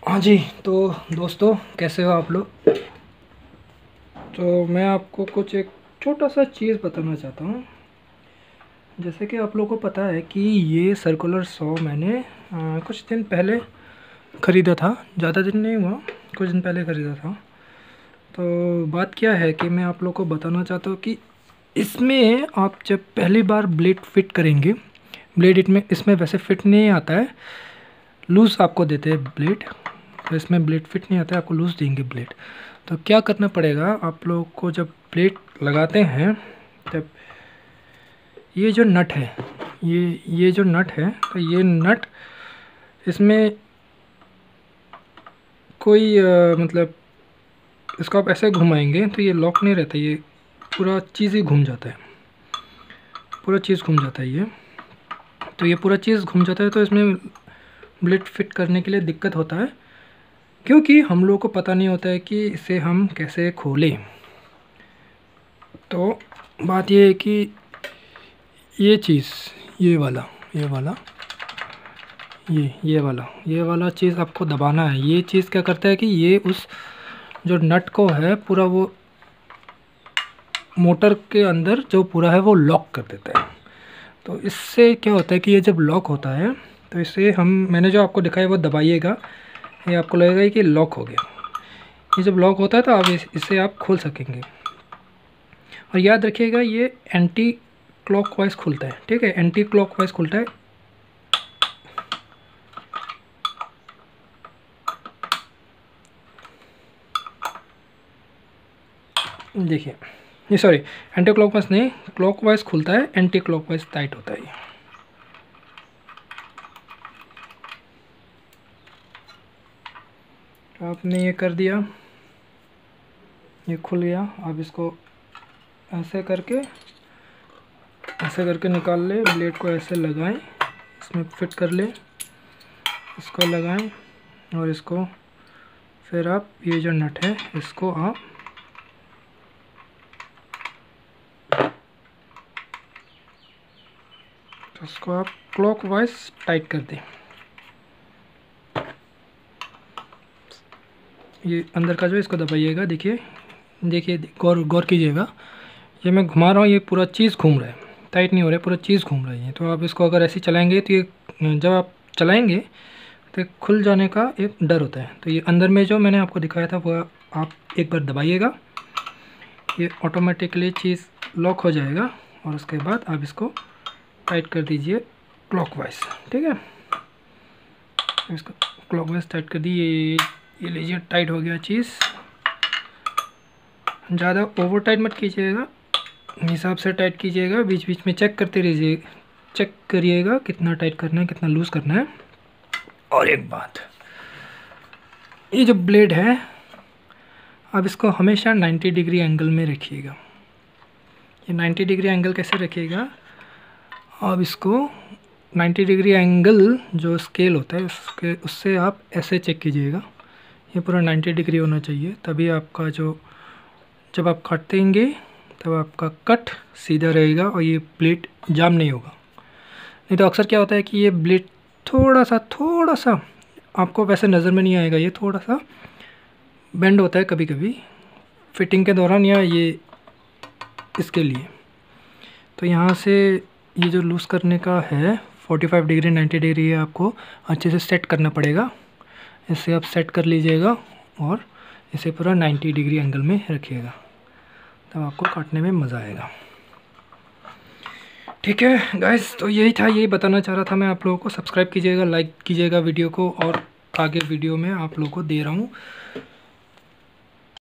हाँ जी, तो दोस्तों कैसे हो आप लोग। तो मैं आपको कुछ एक छोटा सा चीज़ बताना चाहता हूँ। जैसे कि आप लोगों को पता है कि ये सर्कुलर सॉ मैंने कुछ दिन पहले ख़रीदा था। ज़्यादा दिन नहीं हुआ, कुछ दिन पहले ख़रीदा था। तो बात क्या है कि मैं आप लोगों को बताना चाहता हूँ कि इसमें आप जब पहली बार ब्लेड फिट करेंगे, ब्लेड इसमें वैसे फिट नहीं आता है, लूज़ आपको देते हैं ब्लेड। तो इसमें ब्लेड फिट नहीं आता है, आपको लूज़ देंगे ब्लेड। तो क्या करना पड़ेगा आप लोग को, जब ब्लेड लगाते हैं तब ये जो नट है, ये जो नट है, तो ये नट इसमें कोई मतलब इसको आप ऐसे घुमाएंगे तो ये लॉक नहीं रहता, ये पूरा चीज़ ही घूम जाता है, पूरा चीज़ घूम जाता है ये। तो ये पूरा चीज़ घूम जाता है, तो इसमें ब्लेड फिट करने के लिए दिक्कत होता है, क्योंकि हम लोगों को पता नहीं होता है कि इसे हम कैसे खोलें। तो बात ये है कि ये चीज़, ये वाला ये वाला चीज़ आपको दबाना है। ये चीज़ क्या करता है कि ये उस जो नट को है पूरा, वो मोटर के अंदर जो पूरा है वो लॉक कर देता है। तो इससे क्या होता है कि ये जब लॉक होता है तो इसे मैंने जो आपको दिखाया वो दबाइएगा, ये आपको लगेगा कि लॉक हो गया। ये जब लॉक होता है तो आप इसे आप खोल सकेंगे। और याद रखिएगा ये एंटी क्लॉकवाइज खुलता है, ठीक है, एंटी क्लॉकवाइज खुलता है। देखिए, ये सॉरी, एंटी क्लॉकवाइज नहीं, क्लॉकवाइज खुलता है, एंटी क्लॉकवाइज टाइट होता है ये। तो आपने ये कर दिया, ये खुल गया। आप इसको ऐसे करके निकाल ले, ब्लेड को ऐसे लगाएं, इसमें फिट कर ले, इसको लगाएं और इसको फिर आप ये जो नट है इसको आप तो इसको आप क्लॉकवाइज टाइट कर दें। ये अंदर का जो इसको दबाइएगा, देखिए गौर कीजिएगा। ये मैं घुमा रहा हूँ, ये पूरा चीज़ घूम रहा है, टाइट नहीं हो रहा है, पूरा चीज़ घूम रहा है। तो आप इसको अगर ऐसे चलाएंगे तो ये जब आप चलाएंगे तो खुल जाने का एक डर होता है। तो ये अंदर में जो मैंने आपको दिखाया था वो आप एक बार दबाइएगा, ये ऑटोमेटिकली चीज़ लॉक हो जाएगा। और उसके बाद आप इसको टाइट कर दीजिए क्लॉकवाइज, ठीक है। इसको क्लॉकवाइज टाइट कर दिए, ये लीजिए टाइट हो गया चीज़। ज़्यादा ओवर टाइट मत कीजिएगा, हिसाब से टाइट कीजिएगा, बीच बीच में चेक करते रहिए, चेक करिएगा कितना टाइट करना है, कितना लूज़ करना है। और एक बात, ये जो ब्लेड है आप इसको हमेशा 90 डिग्री एंगल में रखिएगा। ये 90 डिग्री एंगल कैसे रखिएगा, आप इसको 90 डिग्री एंगल जो स्केल होता है उससे आप ऐसे चेक कीजिएगा, ये पूरा 90 डिग्री होना चाहिए, तभी आपका जो जब आप काटेंगे तब आपका कट सीधा रहेगा और ये ब्लेड जाम नहीं होगा। नहीं तो अक्सर क्या होता है कि ये ब्लेड थोड़ा सा आपको वैसे नज़र में नहीं आएगा, ये थोड़ा सा बेंड होता है कभी कभी फिटिंग के दौरान, या ये इसके लिए। तो यहाँ से ये जो लूज़ करने का है 45 डिग्री 90 डिग्री है, आपको अच्छे से सेट करना पड़ेगा। इसे आप सेट कर लीजिएगा और इसे पूरा 90 डिग्री एंगल में रखिएगा, तब आपको काटने में मज़ा आएगा। ठीक है गाइस, तो यही था, यही बताना चाह रहा था मैं आप लोगों को। सब्सक्राइब कीजिएगा, लाइक कीजिएगा वीडियो को, और आगे वीडियो में आप लोगों को दे रहा हूँ।